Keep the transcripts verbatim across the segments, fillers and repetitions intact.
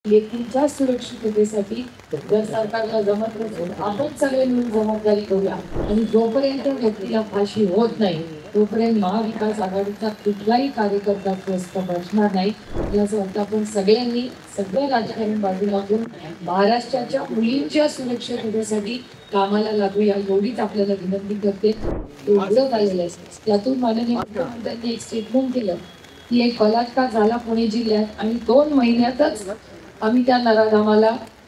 लेकींच्या सुरक्षिततेसाठी जर सरकारला जमत नसेल आपण सगळे मिळून जबाबदारी घेऊया आणि जोपर्यंत व्यक्तीला फाशी होत नाही तोपर्यंत महाविकास आघाडीचा कुठलाही कार्यकर्ता स्वस्थ बसणार नाही. मला असं वाटतं आपण सगळ्यांनी सगळ्या राजकारण बाजूला घेऊन महाराष्ट्राच्या मुलींच्या सुरक्षिततेसाठी कामाला लागूया एवढीच आपल्याला विनंती करते. एवढं झालेलं आहे त्यातून माननीय मुख्यमंत्र्यांनी एक स्टेटमेंट केलं की एक बलात्कार झाला पुणे जिल्ह्यात आणि दोन महिन्यातच आम्ही त्या नराधमाला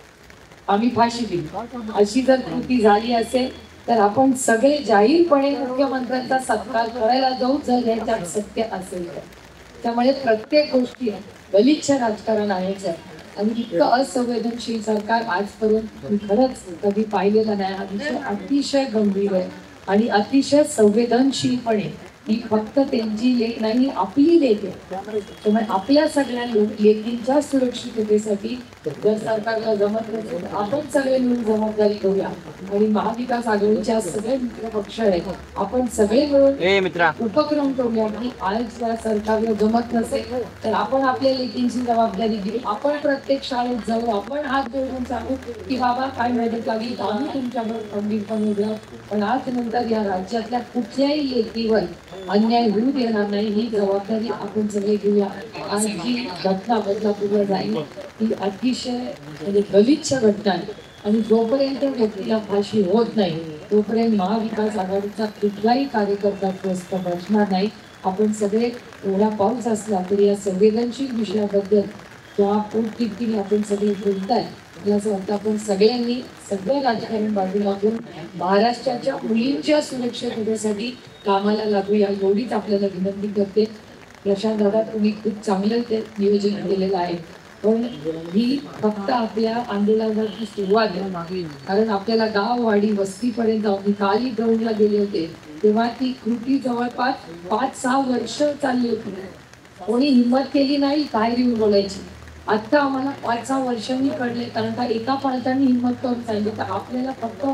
आम्ही फाशी दिली. अशी जर कृती झाली असेल तर आपण सगळे जाहीरपणे मुख्यमंत्र्यांचा सत्कार करायला जाऊ जर याच्यात सत्य असेल तर. त्यामुळे प्रत्येक गोष्टी गलिच्छ राजकारण आहेच आहे आणि इतकं असंवेदनशील सरकार आजपर्यंत मी खरंच कधी पाहिलेलं नाही. हा विषय अतिशय गंभीर आहे आणि अतिशय संवेदनशीलपणे ही फक्त त्यांची लेख नाही आपली लेख आहे. त्यामुळे आपल्या सगळ्या लेकींच्या सुरक्षिततेसाठी जर सरकारला जमत नसेल आपण सगळे मिळून जबाबदारी घेऊया आणि महाविकास आघाडीच्या सगळे मित्र पक्ष आहेत आपण सगळे मिळून उपक्रम करूया की आज या सरकारला जमत नसेल तर आपण आपल्या लेकींची जबाबदारी घेऊ. आपण प्रत्येक शाळेत जाऊ आपण हात जोडून सांगू की बाबा काय मदत लागली आम्ही तुमच्याबरोबर खंबीरपणे उभे आहोत. पण आज नंतर या राज्यातल्या कुठल्याही लेकीवर अन्याय होऊ देणार नाही ही जबाबदारी आपण सगळे घेऊया. आज जी घटना बदलापूरला जाईल ही अतिशय म्हणजे गलिच्छ घटना आहे आणि जोपर्यंत व्यक्तीला फाशी होत नाही तोपर्यंत महाविकास आघाडीचा कुठलाही कार्यकर्ता स्वस्थ बसणार नाही. आपण सगळे एवढा पाऊस असला तरी या संवेदनशील विषयाबद्दल ज्या पोटतिडकीने आपण सगळे बोलताय मला असं वाटतं आपण सगळ्यांनी सगळं राजकारण बाजूला घेऊन महाराष्ट्राच्या मुलींच्या सुरक्षिततेसाठी कामाला लागूया एवढीच आपल्याला विनंती करते. प्रशांत दादा तुम्ही खूप चांगलं ते नियोजन केलेलं आहे पण ही फक्त आपल्या आंदोलनाची सुरुवात आहे. कारण आपल्याला गाववाडी वस्तीपर्यंत मी काली ग्राउंडला गेले होते तेव्हा ती कृती जवळपास पाच सहा वर्ष चालली होती. कोणी हिंमत केली नाही बाहेर येऊन बोलायची. आता आम्हाला पाच सहा वर्षांनी कळले कारण का एका पालकांनी हिंमत करून सांगितलं तर आपल्याला फक्त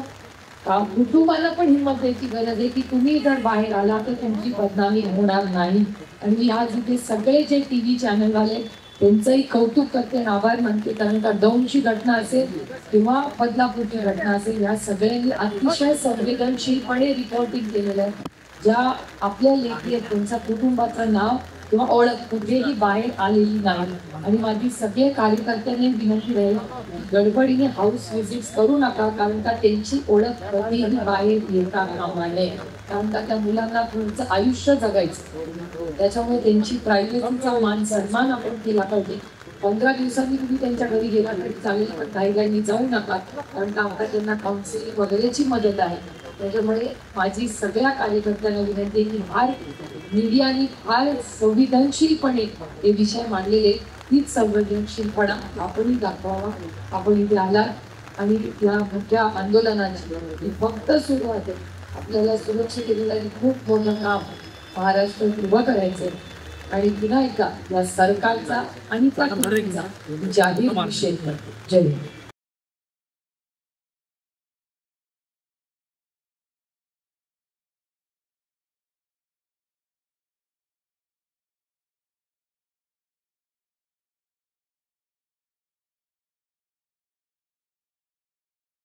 कुटुंबाला पण हिंमत द्यायची गरज आहे की तुम्ही जर बाहेर आला तर तुमची बदनामी होणार नाही. आणि मी आज इथे सगळे जे टी व्ही चॅनल आले त्यांचंही कौतुक करते आणि आभार मानते कारण का दौंडची घटना असेल किंवा बदलापूरची घटना असेल या सगळ्यांनी अतिशय संवेदनशीलपणे रिपोर्टिंग केलेलं आहे. ज्या आपल्या लेखी आहेत त्यांच्या कुटुंबाचं नाव किंवा ओळख कुठेही बाहेर आलेली नाही. आणि माझी सगळे कार्यकर्त्यांनी विनंती राहील गडबडीने हाऊस व्हिजिट्स करू नका कारण का त्यांची ओळख कधीही बाहेर येता कामा नये. कारण का त्या मुलांना पुढचं आयुष्य जगायचं त्याच्यामुळे त्यांची प्रायव्हसीचा मान सन्मान आपण केला पाहिजे. पंधरा दिवसांनी तुम्ही त्यांच्या घरी गेला तरी चालेल पण काही काही जाऊ नका कारण का आता त्यांना काउन्सिलिंग वगैरेची मदत आहे. त्याच्यामुळे माझी सगळ्या कार्यकर्त्यांना विनंती की फार मीडियाने फार संवेदनशीलपणे हे विषय मांडलेले तीच संवेदनशीलपणा आपणही दाखवावा. आपण इथे आलात आणि या मोठ्या आंदोलनाची फक्त सुरुवात आहे. आपल्याला सुरक्षिततेसाठी खूप मोठं काम महाराष्ट्रात उभं करायचंय आणि पुन्हा एकदा या सरकारचा आणि त्या जाहीर निषेध करते. जय हिंद.